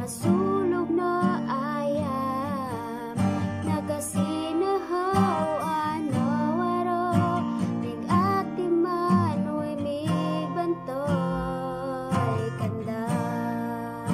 Nasulog na ayam, nagasinahaw ano waro, nag-ati man uy may bantoy kandan.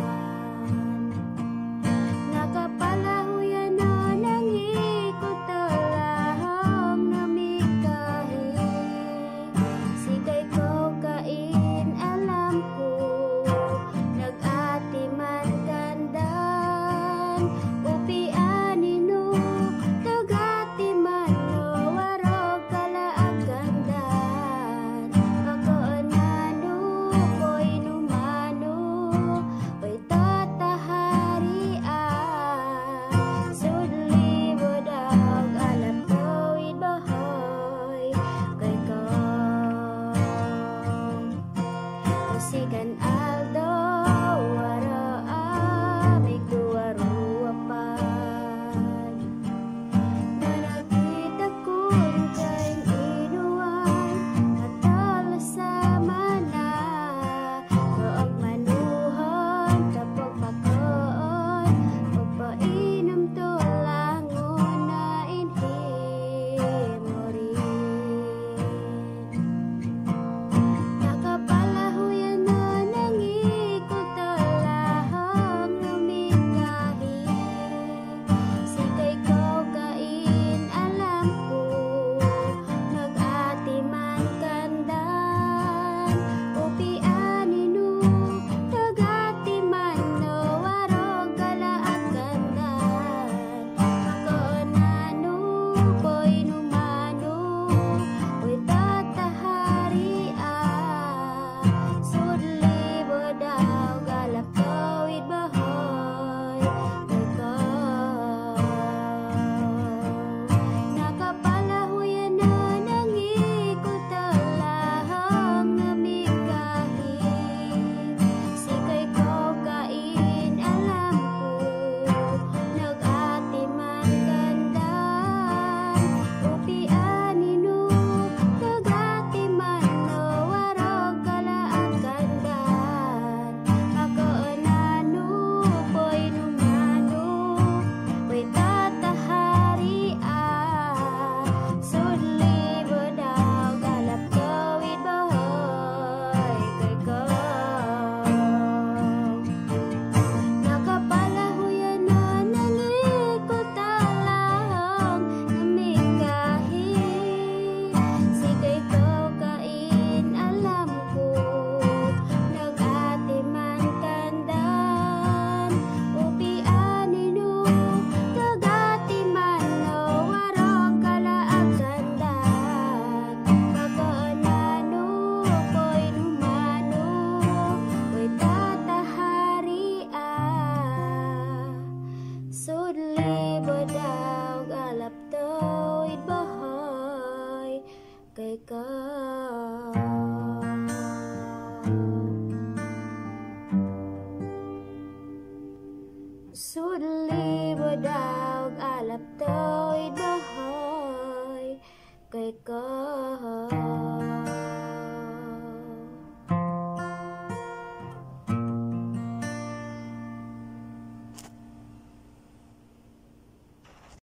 Nakapalahuyan na nangikot talahang namigkahing, sikay ko kain alam ko, nag-ati man kandan, upianin no, nag-ati man no, warog kalaag kandan. Ako anano, ko'y numano, ko'y tataharian, sudli bodag alam tawid bahay, kay ko usikan aldo wara amig duwaruapan. Nakita ko'y kayong inuwan, matala sa mana, kaag manuhan, tapag pakaan, pagpainom to langon na inhim mo rin. Nakapalahuyan na nangikot talahang lumikahing, sikay ko kain alam ko, nag-ati man kandan, upianin no, nag-ati man no, warog kalaag kandan. Ako anano, ko'y numano, ko'y tataharian, sudli bodaw galap tawid bahay, kay ko nakapalahuyan na nangikot talahang namigkahing, sikay ko kain alam ko, nag-ati man kandan, upianin no, nag-ati man no, warog kalaag kandan. Ako anano, ko'y numano, ko'y tataharian, sudli bodaw galap tawid bahay, kay ko nakapalahuyan na nangikot talahang namigkahing, sikay ko kain alam ko, nag-ati man kandan, upianin no, nag-ati man no, warog kalaag kandan. Ako anano, ko'y numano, ko'y tataharian, sudli bodaw galap tawid bahay, kay ko sudli bodaw galap tawid bahay, kay ko